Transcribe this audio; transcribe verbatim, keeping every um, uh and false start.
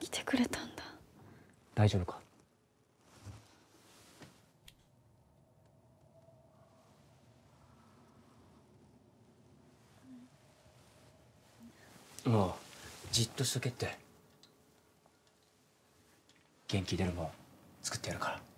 来てくれたんだ。 大丈夫か？もうじっとしとけって。元気出るもん作ってやるから。